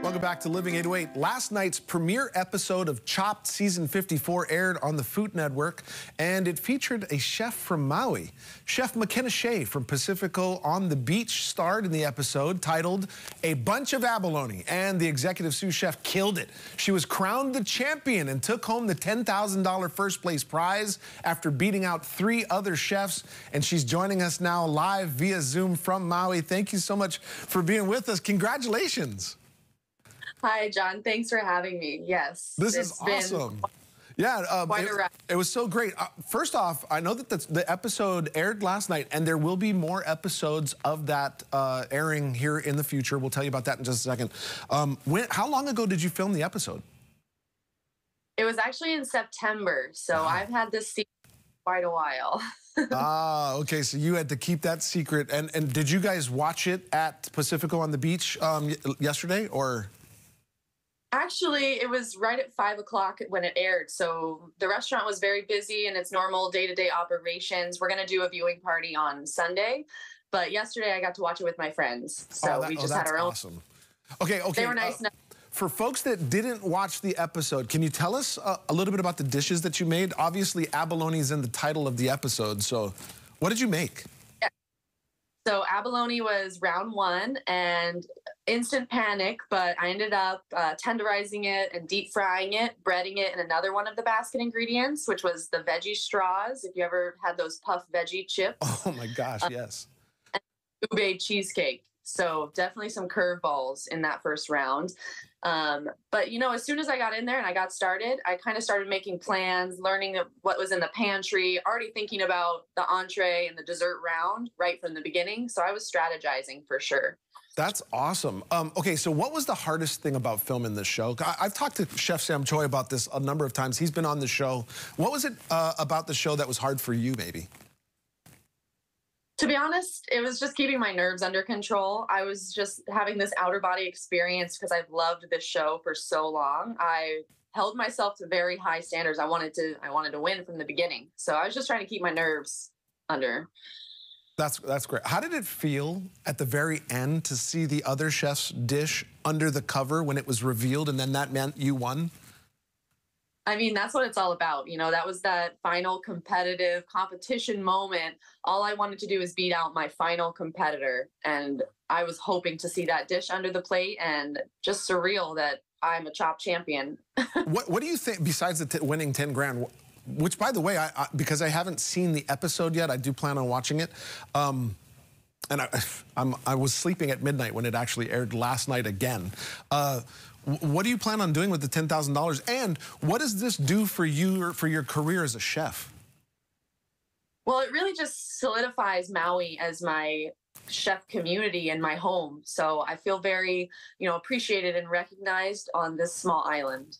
Welcome back to Living 808. Last night's premiere episode of Chopped Season 54 aired on the Food Network, and it featured a chef from Maui. Chef Mckenna Shea from Pacifico on the Beach starred in the episode titled A Bunch of Abalone, and the executive sous chef killed it. She was crowned the champion and took home the $10,000 first place prize after beating out 3 other chefs, and she's joining us now live via Zoom from Maui. Thank you so much for being with us. Congratulations. Hi, John. Thanks for having me. Yes. This is awesome. Yeah, it was so great. First off, I know that the episode aired last night, and there will be more episodes of that airing here in the future. We'll tell you about that in just a second. How long ago did you film the episode? It was actually in September, so I've had this secret for quite a while. Okay, so you had to keep that secret. And did you guys watch it at Pacifico on the Beach yesterday, or...? Actually, it was right at 5 o'clock when it aired. So the restaurant was very busy in its normal day-to-day operations. We're going to do a viewing party on Sunday, but yesterday I got to watch it with my friends. So we just had our own. Awesome. Okay. They were nice enough. For folks that didn't watch the episode, can you tell us a little bit about the dishes that you made? Obviously, abalone is in the title of the episode. So what did you make? Yeah. So abalone was round 1 and instant panic, but I ended up tenderizing it and deep frying it, breading it in another one of the basket ingredients, which was the veggie straws. If you ever had those puff veggie chips. Oh my gosh, yes. And ube cheesecake. So definitely some curveballs in that first round. But, you know, as soon as I got in there and I got started, I kind of started making plans, learning what was in the pantry, already thinking about the entree and the dessert round right from the beginning. So I was strategizing for sure. That's awesome. Okay, so what was the hardest thing about filming this show? I've talked to Chef Sam Choi about this a number of times. He's been on the show. What was it about the show that was hard for you, maybe? To be honest, it was just keeping my nerves under control. I was just having this outer body experience because I've loved this show for so long. I held myself to very high standards. I wanted to win from the beginning. So I was just trying to keep my nerves under. That's great. How did it feel at the very end to see the other chef's dish under the cover when it was revealed, and then that meant you won? I mean, that's what it's all about. You know, that was that final competitive competition moment. All I wanted to do is beat out my final competitor. And I was hoping to see that dish under the plate, and just surreal that I'm a Chopped champion. What do you think, besides the winning 10 grand, which, by the way, because I haven't seen the episode yet, I do plan on watching it. And I was sleeping at midnight when it actually aired last night again. What do you plan on doing with the $10,000? And what does this do for you or for your career as a chef? Well, it really just solidifies Maui as my chef community and my home. So I feel very, appreciated and recognized on this small island.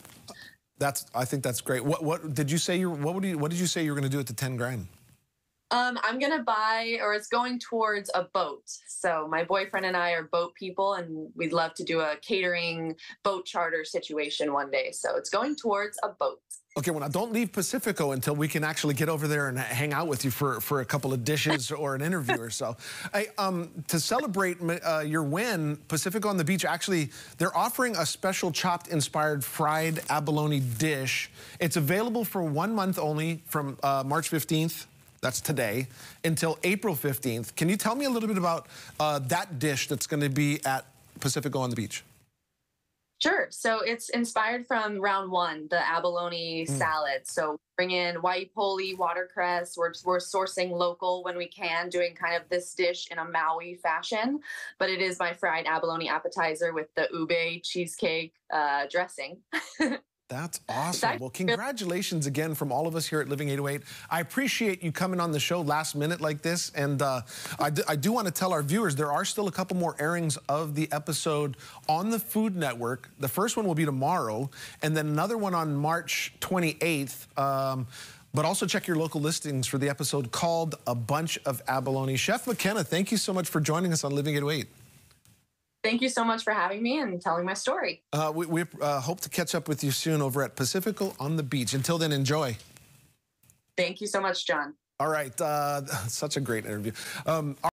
I think that's great. What did you say? What did you say you were going to do with the 10 grand? I'm going to buy, or it's going towards a boat. So my boyfriend and I are boat people, and we'd love to do a catering boat charter situation one day. So it's going towards a boat. Okay, well, now don't leave Pacifico until we can actually get over there and hang out with you for a couple of dishes or an interview or so. Hey, to celebrate your win, Pacifico on the Beach, actually, they're offering a special Chopped-inspired fried abalone dish. It's available for 1 month only from March 15th. That's today, until April 15th. Can you tell me a little bit about that dish that's going to be at Pacifico on the Beach? Sure. So it's inspired from round 1, the abalone salad. So bring in white poli, watercress. We're sourcing local when we can, doing kind of this dish in a Maui fashion. But it is my fried abalone appetizer with the ube cheesecake dressing. That's awesome. Well, congratulations again from all of us here at Living 808. I appreciate you coming on the show last minute like this. And I do want to tell our viewers there are still a couple more airings of the episode on the Food Network. The first one will be tomorrow, and then another one on March 28th. But also check your local listings for the episode called A Bunch of Abalone. Chef Mckenna, thank you so much for joining us on Living 808. Thank you so much for having me and telling my story. We hope to catch up with you soon over at Pacifico on the Beach. Until then, enjoy. Thank you so much, John. All right. Such a great interview.